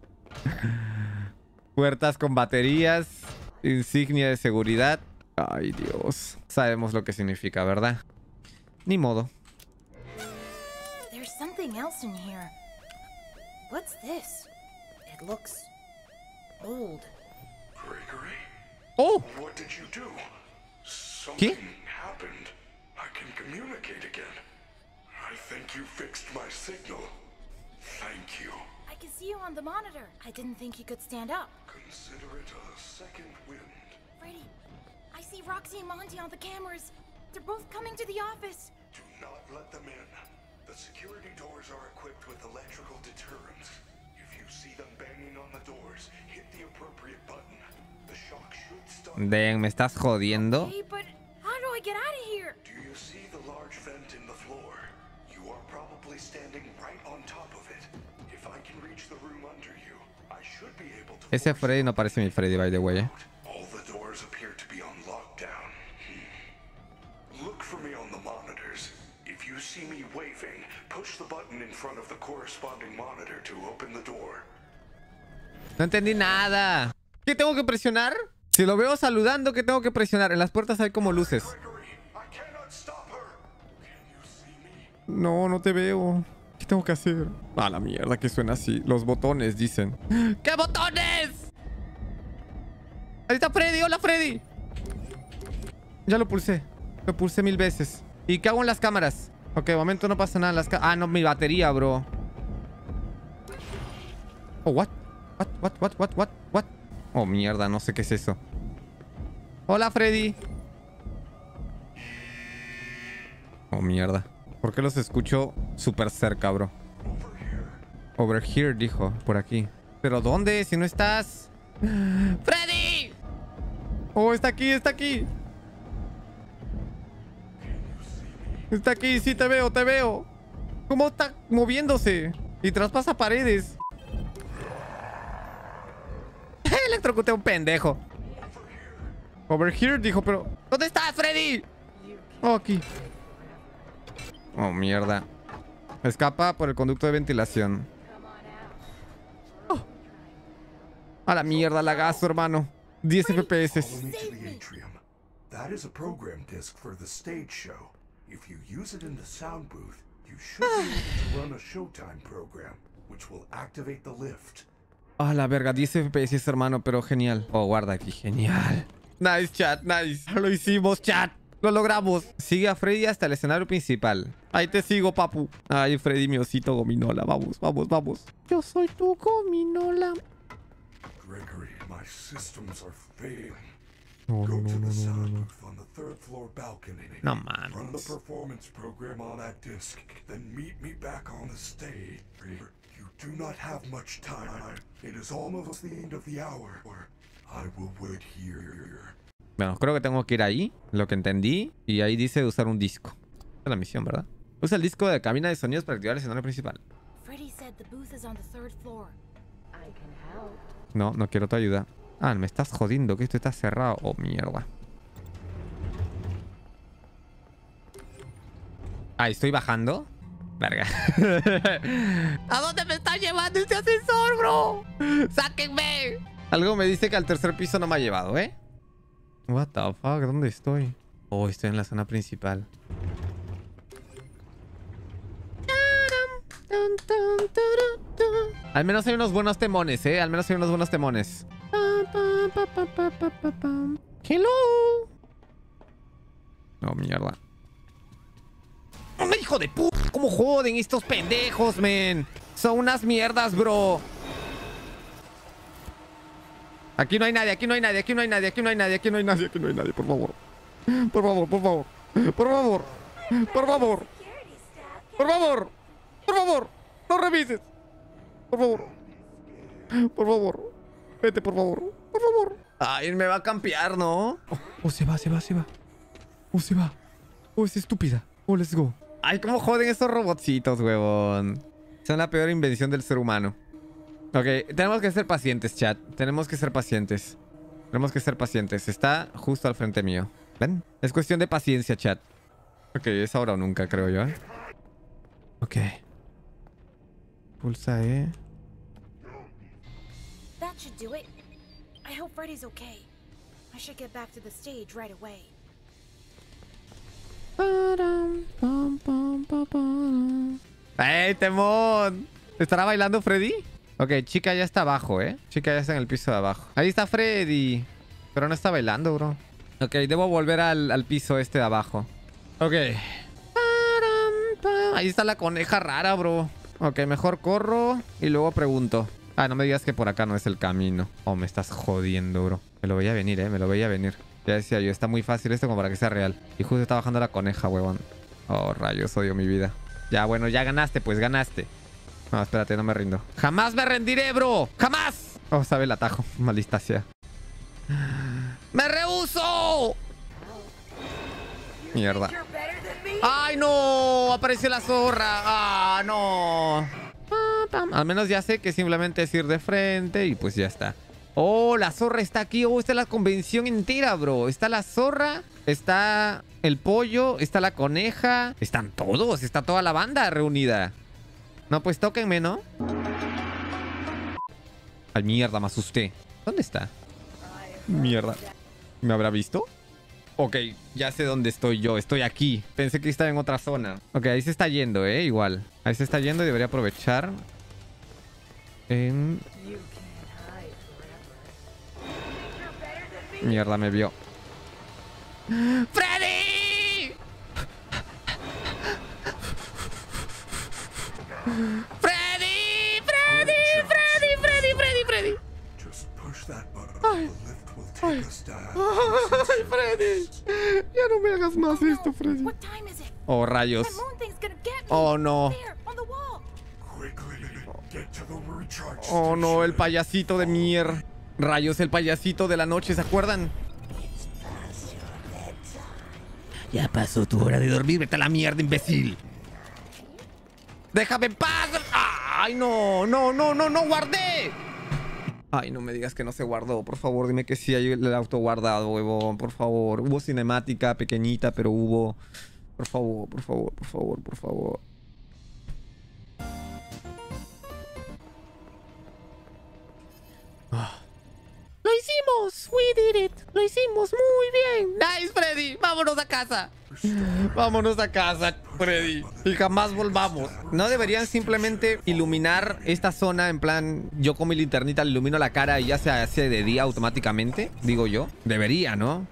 Puertas con baterías. Insignia de seguridad. Ay, Dios. Sabemos lo que significa, ¿verdad? Ni modo. There's something else in here. What's this? It looks old. Gregory? Oh! What did you do? Something happened. I can communicate again. I think you fixed my signal. Thank you. I can see you on the monitor. I didn't think you could stand up. Consider it a second wind. Freddy, I see Roxy and Monty on the cameras. They're both coming to the office. Do not let them in. The security doors are equipped with electrical deterrents. If you see them banging on the doors, hit the appropriate button. The shock should stun. Den, ¿me estás jodiendo? Hey, but how do I get out of here? Do you see the large vent in the floor? You are probably standing right on top of it. If I can reach the room under you, I should be able to. Ese Freddy no parece mi Freddy, by the way, ¿eh? All the doors appear to be on lockdown. Look for me on the monitors. If you see me waving, push the button in front of the corresponding monitor to open the door. No entendí nada. ¿Qué tengo que presionar? Si lo veo saludando, ¿qué tengo que presionar? En las puertas hay como luces. No, no te veo. ¿Qué tengo que hacer? Ah, la mierda que suena así. Los botones dicen. ¿Qué botones? Ahí está Freddy. Hola, Freddy. Ya lo pulsé. Lo pulsé 1000 veces. ¿Y qué hago en las cámaras? Ok, de momento no pasa nada en las cámaras. Ah, no, mi batería, bro. Oh, what? What? Oh, mierda, no sé qué es eso. Hola, Freddy. Oh, mierda. ¿Por qué los escucho súper cerca, bro? Over here, dijo. Por aquí. ¿Pero dónde? Si no estás... ¡Freddy! Oh, está aquí, está aquí. Está aquí, sí, te veo, te veo. ¿Cómo está moviéndose? Y traspasa paredes. Electrocuté a un pendejo. Over here, dijo, pero... ¿Dónde estás, Freddy? Oh, aquí. Oh, mierda. Escapa por el conducto de ventilación. Oh. A la mierda, lagazo, hermano. 10 FPS. Follow me to the atrium. That is a program disc for the stage show. If you use it in the sound booth, you should be able to run a Showtime program, which will activate the lift. A la verga, 10 FPS, hermano, pero genial. Oh, guarda aquí, genial. Nice, chat, nice. Lo hicimos, chat. Lo logramos. Sigue a Freddy hasta el escenario principal. Ahí te sigo, papu. Ay, Freddy, mi osito gominola. Vamos, vamos, vamos. Yo soy tu gominola. Gregory, my systems are failing. No, Go no, to no, the no, sound no. booth on the third floor balcony. No Run the mames. performance program on that disc. Then meet me back on the stage. You do not have much time. It is almost the end of the hour. I will wait here. Bueno, creo que tengo que ir ahí. Lo que entendí. Y ahí dice usar un disco. Esa es la misión, ¿verdad? Usa el disco de cabina de sonidos para activar el escenario principal. Freddy said the booth is on the third floor. I can help. No, no quiero tu ayuda. Ah, me estás jodiendo que esto está cerrado. Oh, mierda. Ahí estoy bajando. Verga. ¿A dónde me está llevando este ascensor, bro? ¡Sáquenme! Algo me dice que al tercer piso no me ha llevado, ¿eh? What the fuck, ¿dónde estoy? Oh, estoy en la zona principal. Al menos hay unos buenos temones, ¿eh? Al menos hay unos buenos temones. Hello. Oh, mierda. ¡Oh, hijo de puta! ¿Cómo joden estos pendejos, men? Son unas mierdas, bro. Aquí no hay nadie, aquí no hay nadie, aquí no hay nadie, aquí no hay nadie, aquí no hay nadie, aquí no hay nadie, por favor. Por favor, por favor. Por favor. Por favor. Por favor. Por favor. No revises. Por favor. Por favor. Vete, por favor. Por favor. Ay, me va a campear, ¿no? Oh, se va, se va, se va. Oh, se va. Oh, es estúpida. Oh, let's go. Ay, cómo joden estos robotcitos, huevón. Son la peor invención del ser humano. Ok, tenemos que ser pacientes, chat. Tenemos que ser pacientes. Tenemos que ser pacientes. Está justo al frente mío. ¿Ven? Es cuestión de paciencia, chat. Ok, es ahora o nunca, creo yo, ¿eh? Ok. Pulsa E. That should do it. I hope Freddy's okay. I should get back to the stage right away. ¡Ey, temón! ¿Estará bailando Freddy? Ok, chica ya está abajo, ¿eh? Chica ya está en el piso de abajo. Ahí está Freddy. Pero no está bailando, bro. Ok, debo volver al piso este de abajo. Ok. Ahí está la coneja rara, bro. Ok, mejor corro y luego pregunto. Ah, no me digas que por acá no es el camino. Oh, me estás jodiendo, bro. Me lo veía venir, me lo veía venir. Ya decía yo, está muy fácil esto como para que sea real. Y justo está bajando la coneja, huevón. Oh, rayos, odio mi vida. Ya, bueno, ya ganaste, pues ganaste. No, espérate, no me rindo. ¡Jamás me rendiré, bro! ¡Jamás! Oh, sabe el atajo. Maldita sea. ¡Me rehúso! Mierda. ¡Ay, no! Apareció la zorra. ¡Ah, no! Al menos ya sé que simplemente es ir de frente y pues ya está. Oh, la zorra está aquí. Oh, esta es la convención entera, bro. Está la zorra, está el pollo, está la coneja. Están todos, está toda la banda reunida. No, pues tóquenme, ¿no? Ay, mierda, me asusté. ¿Dónde está? Mierda. ¿Me habrá visto? Ok, ya sé dónde estoy yo. Estoy aquí. Pensé que estaba en otra zona. Ok, ahí se está yendo, igual. Ahí se está yendo y debería aprovechar. Mierda, me vio. ¡Freddy! ¡Freddy! ¡Freddy! ¡Freddy! ¡Freddy! ¡Freddy! ¡Freddy! ¡Ay! ¡Ay! ¡Ay, Freddy! Ya no me hagas más esto, Freddy. What time is it? Oh, rayos. That moon thing's gonna get me. Oh, no. There, on the wall. Oh, no, el payasito de mierda. Rayos, el payasito de la noche, ¿se acuerdan? Ya pasó tu hora de dormir. Vete a la mierda, imbécil. ¡Déjame en paz! ¡Ay, no! ¡No, no, no, no! ¡Guardé! Ay, no me digas que no se guardó. Por favor, dime que sí hay el auto guardado, huevón. Por favor. Hubo cinemática pequeñita, pero hubo... Por favor, por favor, por favor, por favor. ¡Lo hicimos! ¡We did it! ¡Lo hicimos muy bien! ¡Nice, Freddy! ¡Vámonos a casa! ¡Vámonos a casa, Freddy! Y jamás volvamos. ¿No deberían simplemente iluminar esta zona en plan... Yo con mi linternita le ilumino la cara y ya se hace de día automáticamente? Digo yo. Debería, ¿no?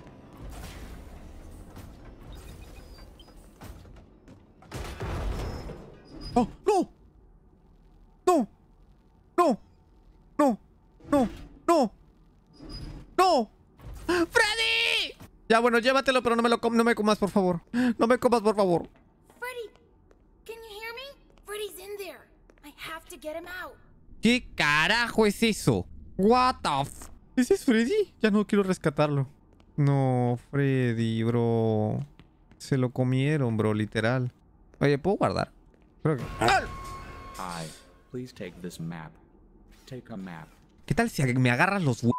¡Oh, no! ¡No! ¡No! ¡No! ¡No! ¡No! ¡No! ¡Freddy! Ya, bueno, llévatelo, pero no me comas, por favor. No me comas, por favor. Freddy, can you hear me? Freddy's in there. I have to get him out. ¿Qué carajo es eso? What the f... ¿Ese es Freddy? Ya no quiero rescatarlo. No, Freddy, bro. Se lo comieron, bro, literal. Oye, ¿puedo guardar? Creo que... Hi, please take this map. Take a map. ¿Qué tal si me agarras los huevos?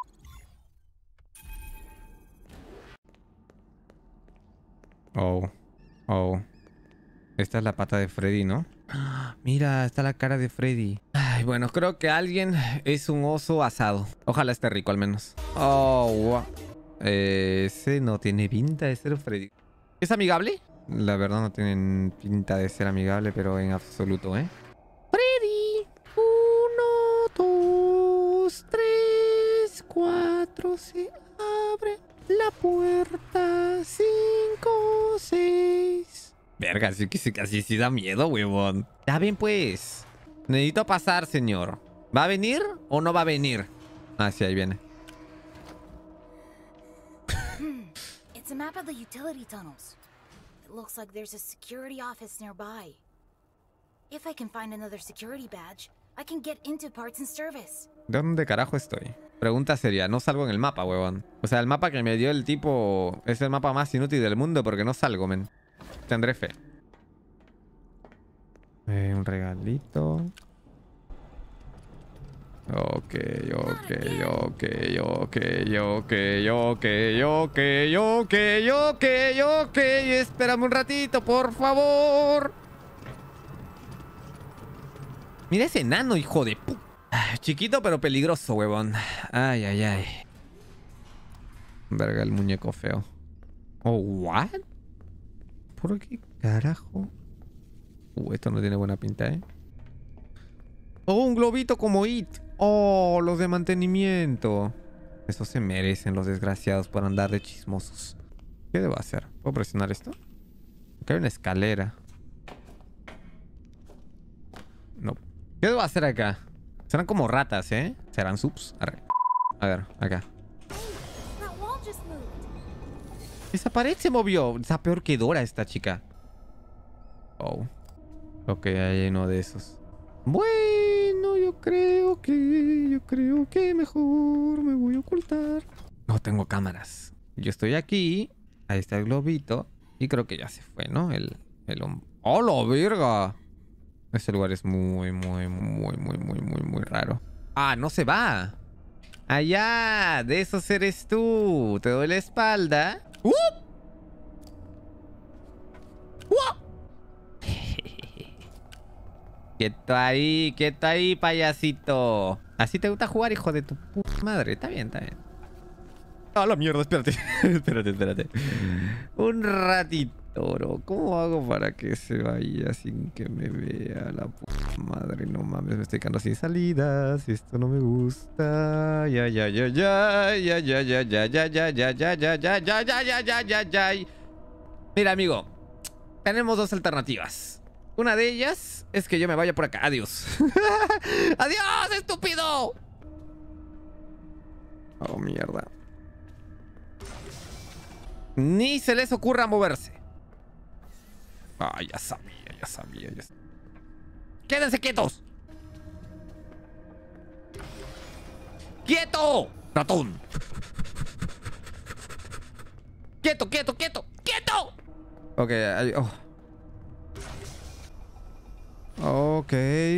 Oh. Oh. Esta es la pata de Freddy, ¿no? Mira, está la cara de Freddy. Ay, bueno, creo que alguien es un oso asado. Ojalá esté rico al menos. Oh, wow. Ese no tiene pinta de ser Freddy. ¿Es amigable? La verdad no tienen pinta de ser amigable, pero en absoluto, ¿eh? Freddy. 1, 2, 3, 4. Se abre la puerta. 5, 6. Verga, así sí da miedo, huevón. Ya bien, pues. Necesito pasar, señor. ¿Va a venir o no va a venir? Ah, sí, ahí viene. It's a map of the utility tunnels. It looks like there's a security office nearby. If I can find another security badge, I can get into parts and service. ¿Dónde carajo estoy? Pregunta seria, no salgo en el mapa, huevón. O sea, el mapa que me dio el tipo es el mapa más inútil del mundo porque no salgo, men. Tendré fe. Un regalito. Ok. Espérame un ratito, por favor. Mira ese enano, hijo de pu... Chiquito pero peligroso, huevón. Ay, ay, ay. Verga, el muñeco feo. Oh, what? ¿Por qué carajo? Esto no tiene buena pinta, ¿eh? Oh, un globito como It. Oh, los de mantenimiento. Eso se merecen los desgraciados por andar de chismosos. ¿Qué debo hacer? ¿Puedo presionar esto? Acá hay una escalera. No. ¿Qué debo hacer acá? Serán como ratas, ¿eh? Serán subs. Arre. A ver, acá. Esa pared se movió. Está peor que Dora esta chica. Oh. Ok, hay uno de esos. Bueno, yo creo que mejor me voy a ocultar. No tengo cámaras. Yo estoy aquí. Ahí está el globito. Y creo que ya se fue, ¿no? ¡Oh, la verga! Ese lugar es muy raro. ¡Ah, no se va! ¡Allá! De esos eres tú. Te doy la espalda. Quieto ahí, payasito. ¿Así te gusta jugar, hijo de tu puta madre? Está bien, está bien. ¡Ah, la mierda! Espérate. espérate. Un ratito, bro. ¿Cómo hago para que se vaya sin que me vea la puta madre? No mames, me estoy quedando sin salidas. Esto no me gusta. Ya. Mira, amigo. Tenemos dos alternativas. Una de ellas es que yo me vaya por acá. Adiós. ¡Adiós, estúpido! Oh, mierda. Ni se les ocurra moverse. Ah, ya sabía. ¡Quédense quietos! ¡Quieto! ¡Ratón! ¡Quieto! ¡Quieto! Ok, Ok,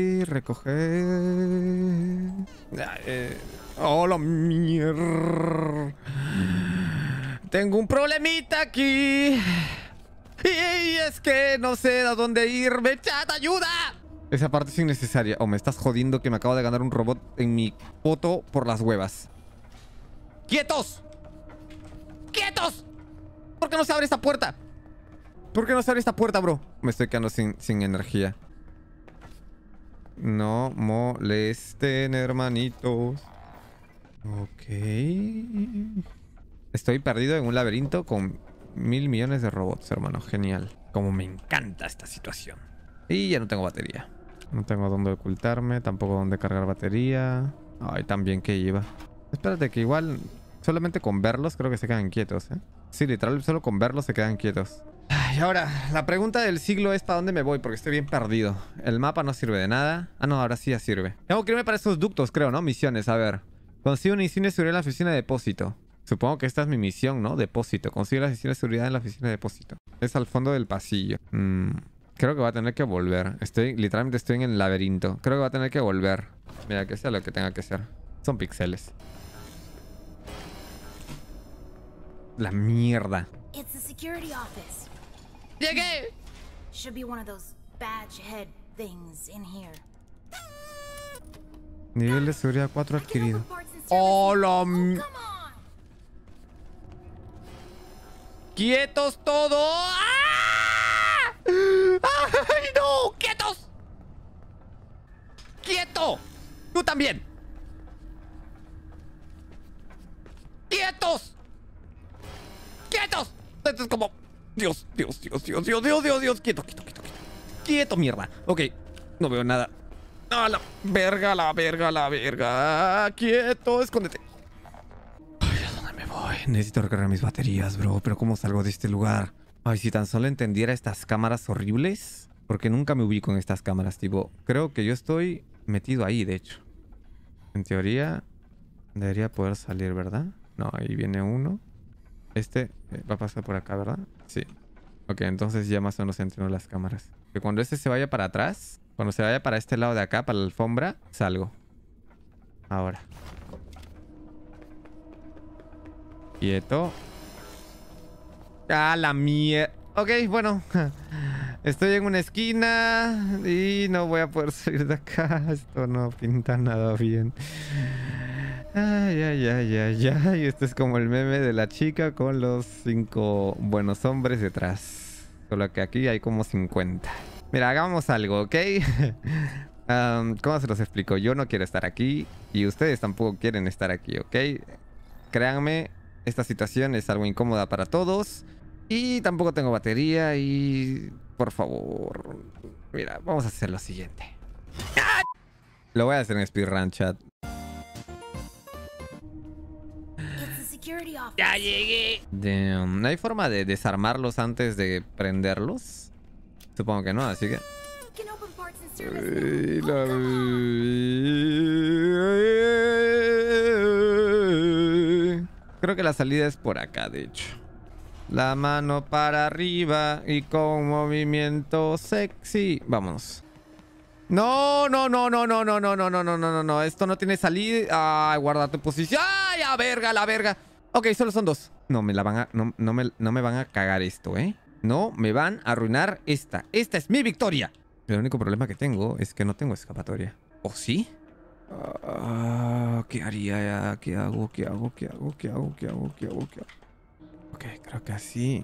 recoger... ¡Oh, la mierda! Tengo un problemita aquí. Y es que no sé a dónde irme. ¡Chat, ayuda! Esa parte es innecesaria. Oh, me estás jodiendo que me acabo de ganar un robot en mi foto por las huevas. ¡Quietos! ¡Quietos! ¿Por qué no se abre esta puerta? ¿Por qué no se abre esta puerta, bro? Me estoy quedando sin energía. No molesten, hermanitos. Ok. Estoy perdido en un laberinto con 1000 millones de robots, hermano. Genial. Como me encanta esta situación. Y ya no tengo batería. No tengo dónde ocultarme. Tampoco dónde cargar batería. Ay, también que iba. Espérate, que igual... Solamente con verlos creo que se quedan quietos, ¿eh? Sí, literal, solo con verlos se quedan quietos. Y ahora, la pregunta del siglo es ¿para dónde me voy? Porque estoy bien perdido. El mapa no sirve de nada. Ah, no, ahora sí ya sirve. Tengo que irme para esos ductos, creo, ¿no? Misiones, a ver. Consigo una insignia de seguridad en la oficina de depósito. Supongo que esta es mi misión, ¿no? Depósito. Consigo la insignia de seguridad en la oficina de depósito. Es al fondo del pasillo. Creo que va a tener que volver. Literalmente estoy en el laberinto. Creo que va a tener que volver. Mira, que sea lo que tenga que ser. Son píxeles. La mierda. It's the security office. ¡Llegué! Should be one of those badge head things in here. Nivel de seguridad 4 adquirido. ¡Oh, ¡Hola! ¡Quietos todos! ¡Ah! ¡Ay, no! ¡Quietos! ¡Quieto! ¡Tú también! ¡Quietos! ¡Quietos! Esto es como... Dios. Quieto. Quieto, mierda. Ok. No veo nada. ¡Ah, la verga! ¡Quieto! Escóndete. Ay, ¿a dónde me voy? Necesito recargar mis baterías, bro. Pero ¿cómo salgo de este lugar? Ay, si tan solo entendiera estas cámaras horribles. Porque nunca me ubico en estas cámaras, tipo... Creo que yo estoy metido ahí, de hecho. En teoría... Debería poder salir, ¿verdad? No, ahí viene uno. Este va a pasar por acá, ¿verdad? Sí. Ok, entonces ya más o menos entiendo las cámaras. Que cuando este se vaya para atrás, cuando se vaya para este lado de acá, para la alfombra, salgo. Ahora. Quieto. ¡Ah, la mierda! Ok, bueno. Estoy en una esquina y no voy a poder salir de acá. Esto no pinta nada bien. Ay. Esto es como el meme de la chica con los 5 buenos hombres detrás. Solo que aquí hay como 50. Mira, hagamos algo, ¿ok? ¿Cómo se los explico? Yo no quiero estar aquí y ustedes tampoco quieren estar aquí, ¿ok? Créanme, esta situación es algo incómoda para todos. Y tampoco tengo batería y... Por favor... Mira, vamos a hacer lo siguiente. ¡Ah! Lo voy a hacer en speedrun, chat. ¡Ya llegué! Damn. ¿No hay forma de desarmarlos antes de prenderlos? Supongo que no, así que... Creo que la salida es por acá, de hecho. La mano para arriba y con movimiento sexy. Vámonos. No. Esto no tiene salida. Ay, guarda tu posición. Ay, la verga. Ok, solo son 2. No me van a cagar esto, ¿eh? No me van a arruinar esta. Esta es mi victoria. El único problema que tengo es que no tengo escapatoria. ¿O sí? ¿Qué haría? ¿Qué hago? Ok, creo que así.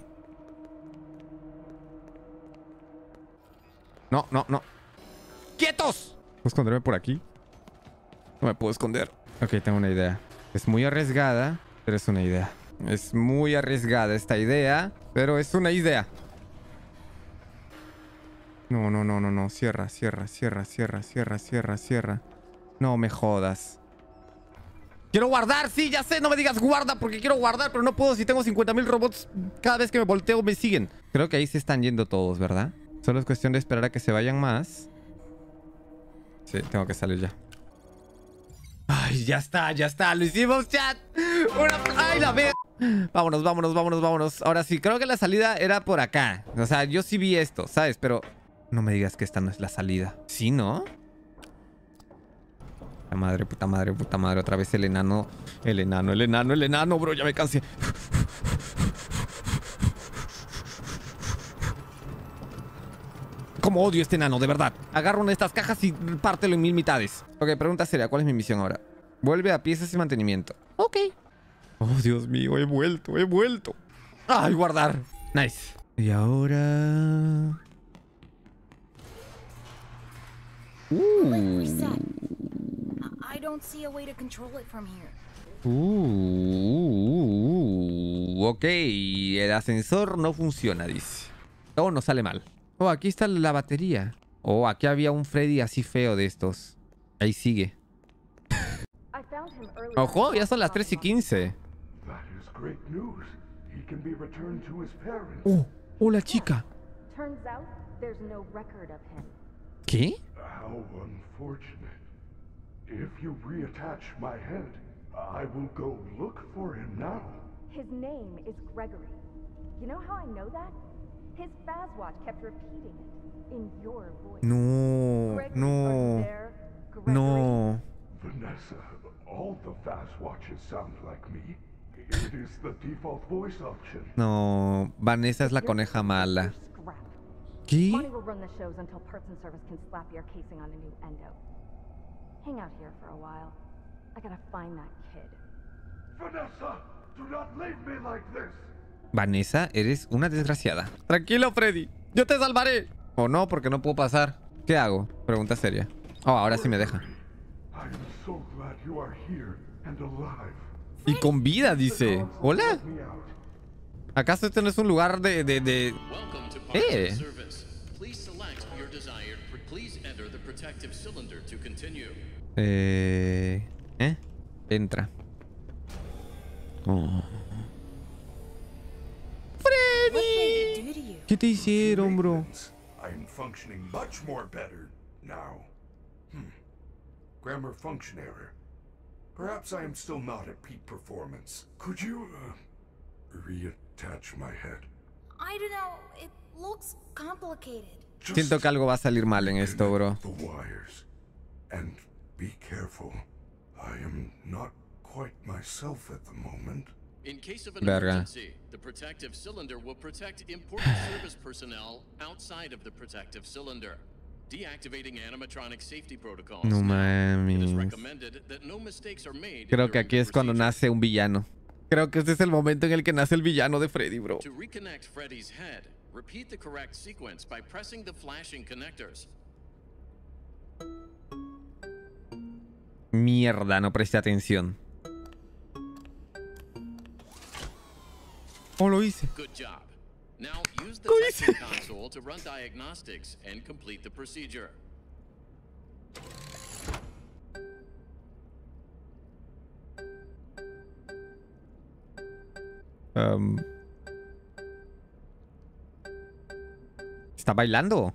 No. ¡Quietos! ¿Puedo esconderme por aquí? No me puedo esconder. Ok, tengo una idea. Es muy arriesgada, pero es una idea. Es muy arriesgada esta idea, pero es una idea. No. Cierra. No me jodas. Quiero guardar, sí, ya sé, no me digas guarda porque quiero guardar, pero no puedo si tengo 50.000 robots. Cada vez que me volteo me siguen. Creo que ahí se están yendo todos, ¿verdad? Solo es cuestión de esperar a que se vayan más. Sí, tengo que salir ya. Ay, ya está, lo hicimos, chat. Ay, la vez. Vámonos, vámonos, vámonos, vámonos. Ahora sí, creo que la salida era por acá. O sea, yo sí vi esto, ¿sabes? Pero no me digas que esta no es la salida. ¿Sí, no? La madre, puta madre, puta madre. Otra vez el enano. El enano, el enano, el enano, bro. Ya me cansé. Como odio este enano, de verdad. Agarro una de estas cajas y pártelo en 1000 mitades. Ok, pregunta seria. ¿Cuál es mi misión ahora? Vuelve a piezas y mantenimiento. Ok. Oh, Dios mío, he vuelto, he vuelto. ¡Ay, guardar! Nice. Y ahora... Reset. I don't see a way to control it from here. Ok, el ascensor no funciona, dice. Oh, no sale mal. Oh, aquí está la batería. Oh, aquí había un Freddy así feo de estos. Ahí sigue. Ojo, ya son las 3:15. Oh, la chica. ¿Qué? How unfortunate. If you reattach my head, I will go look for him now. His name is Gregory. You know how I know that? His Fazwatch kept repeating it in your voice. No, Gregory, no, are you there? Gregory? no. Vanessa, all the Fazwatches sound like me. It is the default voice option. No, Vanessa es la coneja mala. Scrap. ¿Qué? Monty will run the shows until Parts and Service can slap your casing on a new endo. Hang out here for a while. I gotta find that kid. Vanessa, do not leave me like this. Vanessa, eres una desgraciada. Tranquilo, Freddy. Yo te salvaré. O no, porque no puedo pasar. ¿Qué hago? Pregunta seria. Oh, ahora sí me deja. I am so glad you are here and alive. Y con vida, dice. Hola. Let me out. ¿Acaso este no es un lugar de... Welcome to Parts and Service. Please select your desired. Please enter the protective cylinder to continue. Entra. Oh. What did they do to you? ¿Qué te hicieron, bro? Maintenance. I am functioning much more better now. Grammar function error. Perhaps I am still not at peak performance. Could you, reattach my head? I don't know. It looks complicated. Siento que algo va a salir mal en esto, bro. The wires. And be careful. I am not quite myself at the moment. In case of an Verga. emergency, the protective cylinder will protect important service personnel outside of the protective cylinder. Deactivating animatronic safety protocols. No Now, it is mames. recommended that no mistakes are made Creo que during aquí the es cuando procedure. nace un villano. Creo que este es el momento en el que nace el villano de Freddy, bro. To reconnect Freddy's head, repeat the correct sequence by pressing the flashing connectors. Mierda, no presté atención. Oh, lo hice. Good job. Now use the Lo hice. testing console to run diagnostics and complete the procedure. ¿Está bailando?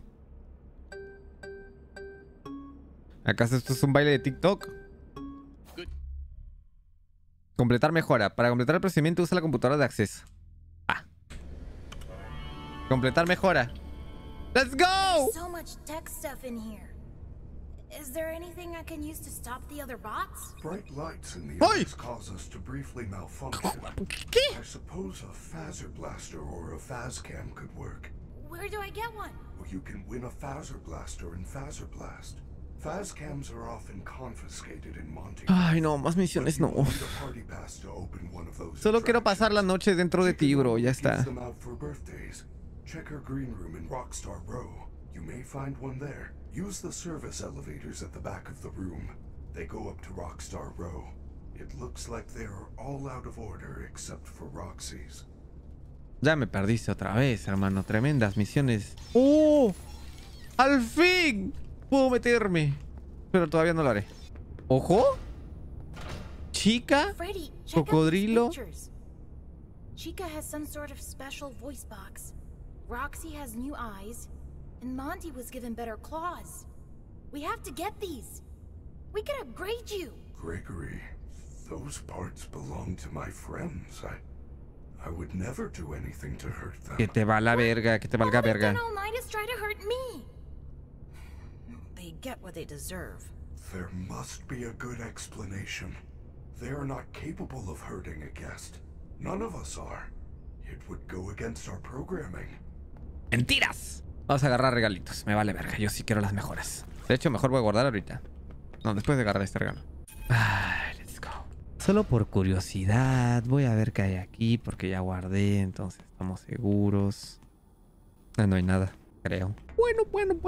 ¿Acaso esto es un baile de TikTok? Good. Completar mejora. Para completar el procedimiento usa la computadora de acceso. Ah. Completar mejora. ¡Let's go! So much tech stuff in here. Is there anything I can use to stop the other bots? Bright lights in the Oi! eyes cause us to briefly malfunction. ¿Qué? I suppose a phaser blaster or a phascam could work. Where do I get one? Or you can win a phaser blaster in Phaser Blast. Phascams are often confiscated in Monty. Ay, no, más misiones no. Need a party pass to open one of those Solo quiero pasar la noche dentro de ti, bro. Ya Gives está. them out for birthdays. Check her green room in Rockstar Row. You may find one there. Use the service elevators at the back of the room. They go up to Rockstar Row. It looks like they are all out of order except for Roxy's. Ya me perdiste otra vez, hermano. Tremendas misiones. ¡Oh! ¡Al fin! Puedo meterme. Pero todavía no lo haré. ¡Ojo! Chica. Freddy, check out these Cocodrilo. pictures. Chica has some sort of special voice box. Roxy has new eyes. And Monty was given better claws. We have to get these. We can upgrade you. Gregory, those parts belong to my friends. I would never do anything to hurt them. Que te va la verga, que te valga verga. All night is try to hurt me. They get what they deserve. There must be a good explanation. They are not capable of hurting a guest. None of us are. It would go against our programming. ¡Mentiras! Vamos a agarrar regalitos. Me vale verga. Yo sí quiero las mejoras. De hecho, mejor voy a guardar ahorita. No, después de agarrar este regalo. Ay, let's go. Solo por curiosidad. Voy a ver qué hay aquí. Porque ya guardé. Entonces estamos seguros. No hay nada, creo. Bueno.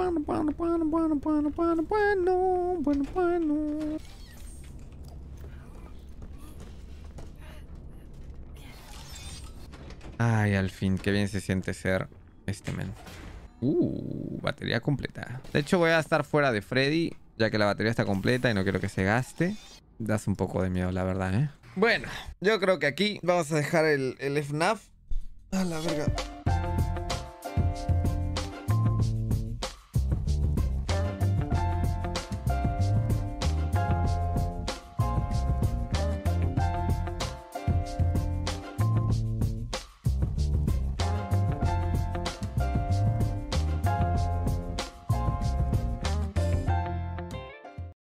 Ay, al fin. Qué bien se siente ser este men. Batería completa. De hecho, voy a estar fuera de Freddy, ya que la batería está completa y no quiero que se gaste. Das un poco de miedo, la verdad, ¿eh? Bueno, yo creo que aquí vamos a dejar el FNAF. A la verga.